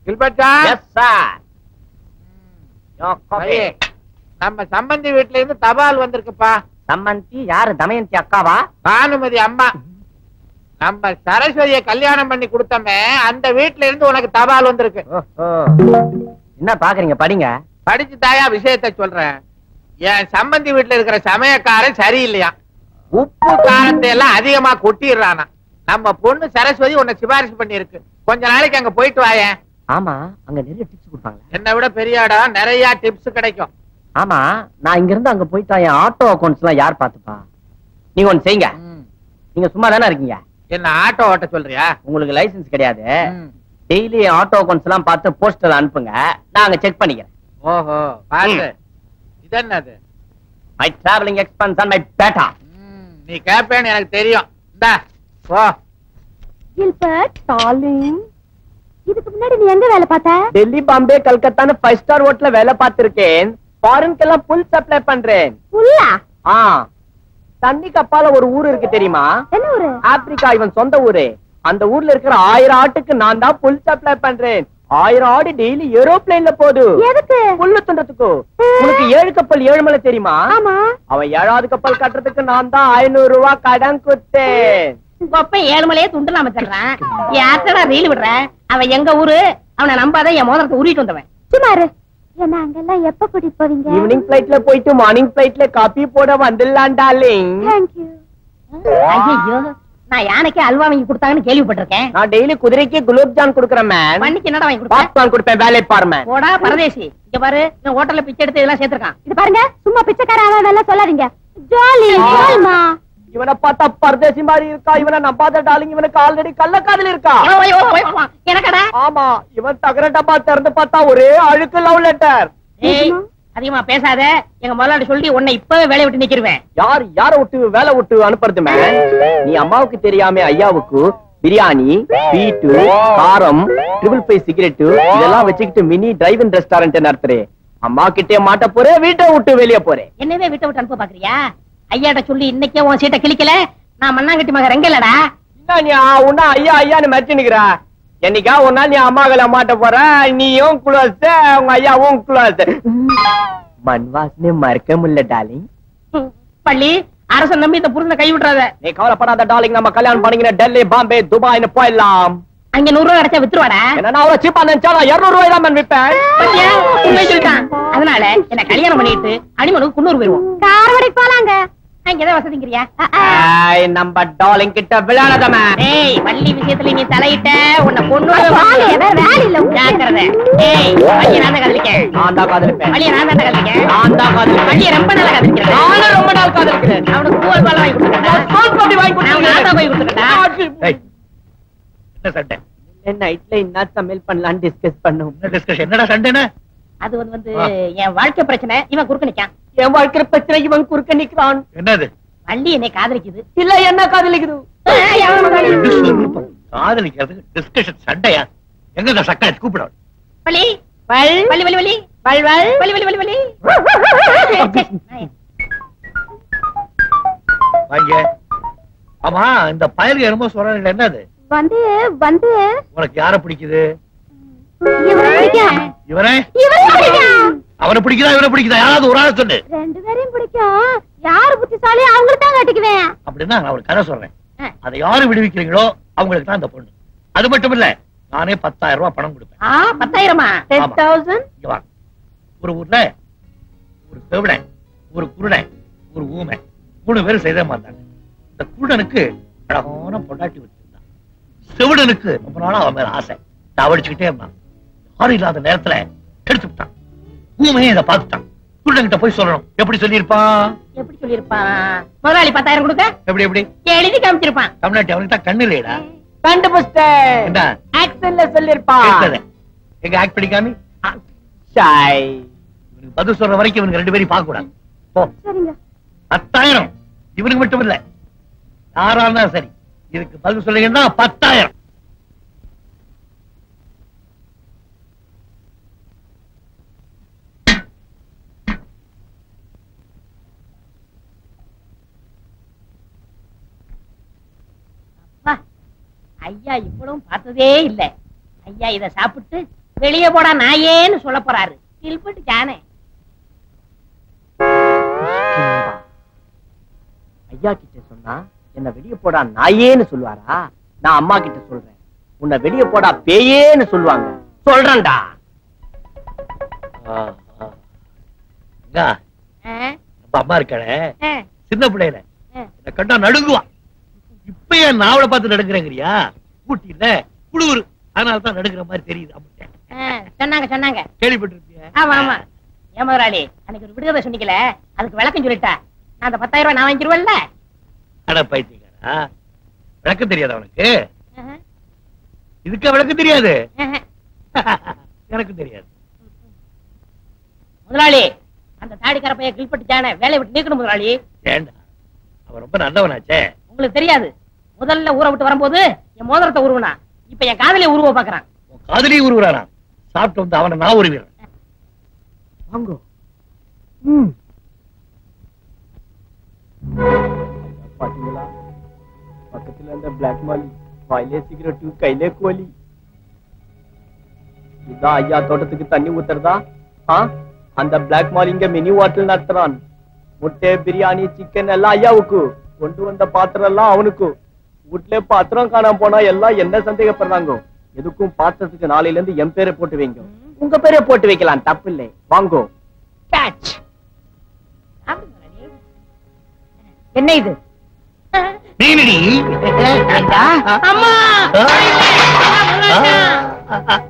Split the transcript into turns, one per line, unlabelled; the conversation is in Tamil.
நம்ம சம்பந்தி வீட்டுல இருந்து தபால் வந்திருக்குப்பா.
சம்பந்தி யாரு? தமயந்தி அக்காவா?
பானுமதி அம்மா. நம்ம சரஸ்வதியை கல்யாணம் பண்ணி கொடுத்தமே அந்த வீட்டுல இருந்து உனக்கு தபால் வந்திருக்கு.
என்ன பாக்குறீங்க? படிங்க.
படிச்சு தாயா விஷயத்த சொல்றேன். என் சம்பந்தி வீட்டுல இருக்கிற சமயக்காரன் சரியில்லையா, உப்பு காரத்தை எல்லாம் அதிகமா கொட்டிடுறானா. நம்ம பொண்ணு சரஸ்வதி உன்னை சிபாரிசு பண்ணி இருக்கு. கொஞ்ச நாளைக்கு அங்க போயிட்டு வாயேன்.
ஆமா, அங்க நிறைய டிப்ஸ் கொடுப்பாங்க.
என்னை விட பெரிய இடம், நிறைய டிப்ஸ் கிடைக்கும்.
ஆமா, நான் இங்க இருந்து அங்க போயிட்டா என் ஆட்டோ அக்கௌண்ட்ஸ் எல்லாம் யார் பாத்துப்பா? நீங்க ஒண்ணு செய்யுங்க. நீங்க சும்மா தானே இருக்கீங்க.
என்ன ஆட்டோ ஓட்ட சொல்றியா?
உங்களுக்கு லைசன்ஸ் கிடையாது. டெய்லி ஆட்டோ அக்கௌண்ட்ஸ் எல்லாம் பார்த்து போஸ்டர் அனுப்புங்க, நான் அங்க செக் பண்ணிக்கிறேன்.
ஓஹோ, பாத்து. இது என்னது?
My travelling expense and my batta.
நீ கேப்பேன்னு எனக்கு தெரியும். இந்தா போ.
கில்பர்ட் டார்லிங், இதுக்கு முன்னாடி நீ எங்க வேலை பார்த்த?
டெல்லி, பாம்பே, கல்கத்தான்னு 5 ஸ்டார் ஹோட்டல்ல வேலை பார்த்திருக்கேன். ஃபாரின்க்கெல்லாம் புல் சப்ளை பண்றேன்.
புல்லா?
தண்ணி கப்பால ஒரு ஊர் இருக்கு தெரியுமா?
என்ன ஊரு?
ஆப்பிரிக்கா இவன் சொந்த ஊரு. அந்த ஊர்ல இருக்கிற 1000 ஆட்டுக்கு நான் தான் புல் சப்ளை பண்றேன். 1000 ஆடு டெய்லி ஏரோப்ளேன்ல போகுது.
எதுக்கு?
புல்லு துண்டத்துக்கு. உனக்கு 7 கப்பல் 7 மலை தெரியுமா?
ஆமா.
அவன் 7வது கப்பல் கட்டுறதுக்கு நான் தான் 500 ரூபாய் கடன் கொடுத்தேன்.
கொப்ப 7 மலையே துண்டுலாம சொல்றான். யார்டா ரீல் விடுற? அவன் எங்க ஊரு? அவனை நம்பாத, என் மோதிரத்தை உருவிட்டு வந்தவன்.
சுமாரு. என்ன அங்கெல்லாம் எப்ப கூட்டிட்டு போவீங்க?
ஈவினிங் பிளைட்ல போயிட்டு மார்னிங் பிளைட்ல காபி போட வந்துடலாம் டார்லிங்.
Thank you.
ஐயோ, நான் யானைக்கு அல்வா வாங்கி கொடுத்தாங்கன்னு கேள்விப்பட்டிருக்கேன்.
நான் டெய்லி குதிரைக்கு குலோப் ஜான் கொடுக்கறேன் மேன்.
பண்ணிக்கு என்னடா வாங்கி கொடுப்பேன்?
பாப்கார்ன் கொடுப்பேன். வேலை பாரு மேன்.
போடா பரதேசி. இங்க பாரு, நான் ஹோட்டல்ல பிச்சை எடுத்து இதெல்லாம் சேர்த்திருக்கான்.
இது பாருங்க, சும்மா பிச்சைக்காரன் எல்லாம் சொல்லாதீங்க. ஜாலி ஜாலிமா.
இவனை பார்த்தா பரதேசி மாதிரி இருக்கா. இவனை நம்பாத டார்லிங். இவனுக்கு ஆல்ரெடி கள்ளக்காதல் இருக்கா.
எனக்கடா?
ஆமா, இவன் தகர டப்பா திறந்து பார்த்தா ஒரே அழுக்கு லவ் லெட்டர்.
ஏய், அதிகமா பேசாத. எங்க முதலாளி சொல்லி உன்னை இப்பவே வேலையை விட்டு நிக்கிருவேன்.
யார விட்டு வேலை விட்டு அனுப்புறது மேன்? நீ அம்மாவுக்கு தெரியாம ஐயாவுக்கு பிரியாணி, ஸ்வீட்டு, காரம், 555 சிகரெட் இதெல்லாம் வச்சுக்கிட்டு மினி டிரைவிங் ரெஸ்டாரண்ட் நடத்துறே. அம்மா கிட்டே மாட்ட போறேன், வீட்டை விட்டு வெளியே போறேன்.
என்னவே வீட்டை விட்டு அனுப்ப பாக்குறியா? ஐயாட்ட சொல்லி இன்னைக்கே உன் சீட்டை கிழிக்கல. நான் மண்ணாங்கட்டி மக ரெங்கலடா.
என்ன நீ உன்னா ஐயா ஐயான்னு மறைச்சு நிக்கிற? என்னைக்கா ஒரு நாள் நீ அம்மாக்களை மாட்ட போற. நீயும் குளோஸ், உங்க ஐயாவும் குளோஸ். மண் வாசனை மறக்க முடியல டார்லிங்.
பள்ளி அரசன் நம்பி இந்த புருஷனை கை விட்டுறாத.
நீ கவலைப்படாத டார்லிங். நம்ம கல்யாணம் பண்ணிக்கிற டெல்லி, பாம்பே, துபாய்னு போயிடலாம்.
அங்க 100 ரூபாய் கிடைச்சா வித்துருவாடா.
என்ன அவ்வளவு சீப்பா நினைச்சா 200 ரூபாய் தான் விற்பேன்.
பத்தியா, உண்மை சொல்லிட்டான். அதனால என்ன கல்யாணம் பண்ணிட்டு அடிமனுக்கு குன்னூர் போயிருவோம்.
காரவடைக்கு போலாங்க.
அங்கதான் வசதிங்கிறியா?
நம்ம டார்லிங் கிட்ட விளையாடாதமா.
ஏய், பள்ளி விஷயத்துல நீ தலையிட்ட உன்னை கொன்னூர்
வேலை இல்ல.
ஜாக்கிரதை. ஏய், பள்ளியை நான் தான் காதலிக்கேன்.
நான் தான் காதலிப்பேன்.
பள்ளியை நான் தான் காதலிக்கேன்.
நான் தான் காதலிப்பேன்.
பள்ளியை ரொம்ப நாளா காதலிக்கிறேன்.
நானும் ரொம்ப நாள் காதலிக்கிறேன்.
அவனுக்கு பூவல் பால் வாங்கி கொடுத்துட்டேன். வாங்கி கொடுத்துட்டேன்.
என்ன சண்டை?
நைட்ல என்ன சமையல் பண்ணலாம்னு டிஸ்கஸ் பண்ணோம்.
என்னடா சண்டைன்னு?
அது வந்து என் வாழ்க்கை பிரச்சனை. இவன் குறுக்க நிக்கான்.
என் வாழ்க்கை பிரச்சனை இவன் குறுக்க நிக்கிறான்.
என்னது?
வள்ளி என்னை காதலிக்குது.
இல்ல என்ன காதலிக்குது?
காதலிக்கிறதுக்கு டிஸ்கஷன் சண்டையா? எங்க சக்கா கூப்பிட?
வள்ளி வள்ளி வள்ளி வள்ளி வள்ளி வள்ளி வள்ளி வள்ளி வள்ளி
வாங்க. ஆமா, இந்த பயலுக்கு என்னமோ சொல்றேன். என்னது?
வந்து வந்து
உனக்கு யார பிடிக்குது?
இவனை பிடிக்கும்.
இவனே?
இவனை பிடிக்கும்.
அவனை பிடிக்குதா இவனை பிடிக்குதா? யாராவது ஒரு ஆள் சொல்லு.
ரெண்டு பேரையும் பிடிக்கும். யாரு புத்திசாலி அவங்களுக்கு தான் கட்டிக்குவேன்.
அப்படின்னா நான் ஒரு கதை சொல்றேன். அதை யாரு விடுவிக்கிறீங்களோ அவங்களுக்கு தான் இந்த பொண்ணு. அது மட்டும் இல்ல, நானே 10,000 ரூபாய் பணம் கொடுப்பேன்.
10,000? 10,000?
ஒரு ஊர்ல ஒரு செவிடன், ஒரு குருடன், ஒரு ஊமை 3 பேரும் செய்த மாட்டாங்க. இந்த குருடனுக்கு அழகான பொண்டாட்டி வச்சிருந்தான். செவிடனுக்கு ரொம்ப நாளா அவன் மேல ஆசை. தவடிச்சுக்கிட்டே இருந்தான். யாரும் இல்லாத நேரத்துல எடுத்து விட்டான். ஊமையே இதை பார்த்துட்டான். குருடன்கிட்ட போய் சொல்லணும். எப்படி சொல்லியிருப்பான்?
எப்படி சொல்லியிருப்பான்? முதலாளி 10,000 கொடுக்க
எப்படி எப்படி
எழுதி காமிச்சிருப்பான்.
தமிழ்நாட்டு அவனுக்கு தான் கண்ணு இல்லையடா.
கண்டுபிடிச்சேன்.
என்ன
ஆக்சன்ல சொல்லிருப்பான்.
எங்க ஆக்ட் பண்ணிக்காமி பதில் சொல்ற வரைக்கும் இவனுக்கு 2 பேரையும் பார்க்க கூடாது. போ. 10,000 இவனுக்கு மட்டும் இல்ல, யாரா இருந்தா சரி. இதுக்கு பதில் சொல்லுங்கன்னா 10,000.
ஐயா இவ்வளவும் பார்த்ததே இல்ல. ஐயா இத சாப்பிட்டு வெளியே போடா நாயேன்னு சொல்ல போறாரு. கில்பட்டு ஜானே.
ஐயா கிட்ட சொன்னா என்ன வெளியே போடா நாயேன்னு சொல்லுவாரா? நான் அம்மா கிட்ட சொல்றேன், உன்னை வெளியே போடா பேயேன்னு சொல்லுவாங்க. சொல்றேன்டா.
நம்ம அம்மா இருக்காளே, சின்ன பிள்ளையில என்ன கண்டா நடுங்குவா. இப்ப ஏன் நாவலை பார்த்து நடுங்குறேங்கிறியா? ஊட்டி இல்ல குளிர், அதனால தான் நடுங்குற மாதிரி தெரியுது.
சொன்னாங்க
கேள்விப்பட்டிருப்பியா?
ஆமா. ஏன் முதலாளி அன்னைக்கு ஒரு விடுதலை சொன்னீங்கல, அதுக்கு விளக்கம் சொல்லிட்டா. நான் அந்த 10,000 ரூபாய் நான் வாங்கிடுவேன்ல.
அட பைத்தியக்காரா, விளக்கம் தெரியாது அவனுக்கு? இதுக்கு விளக்கம் தெரியாது? எனக்கு தெரியாது.
முதலாளி அந்த தாடிக்கார பைய கில்பட்டு ஜானே வேலையை விட்டு நீக்கணும் முதலாளி.
ஏண்டா, அவன் ரொம்ப நல்லவனாச்சே.
உங்களுக்கு தெரியாது, முதல்ல ஊரை விட்டு வரும்போது என் மோதிரத்தை உருவனா, இப்ப என் காதலியை உருவ பாக்குறான்.
காதலி உருவுறானா? சாப்பிட்டு வந்து அவனை நான் உருவிடுறேன்.
வாங்கோ. பாத்தீங்களா, பக்கத்துல அந்த பிளாக் மாலி வாயிலே சிகரெட் கையிலே கோலி. இதான் ஐயா தோட்டத்துக்கு தண்ணி ஊத்துறதா? அந்த பிளாக் மாலி இங்க மினி வாட்டல் நடத்துறான். முட்டை, பிரியாணி, சிக்கன் எல்லாம் ஐயாவுக்கு. கொண்டு வந்த பாத்திரம் எல்லாம் அவனுக்கு. வீட்டுல பாத்திரம் காணாம போனா எல்லாம் என்ன சந்தேகப்படுறாங்க. எதுக்கும் பாத்திரத்துக்கு நாளையில இருந்து என் பேரை போட்டு வைங்க. உங்க பேரை போட்டு வைக்கலாம், தப்பு இல்லை. வாங்கோ.
என்ன இது?
நீ
அம்மா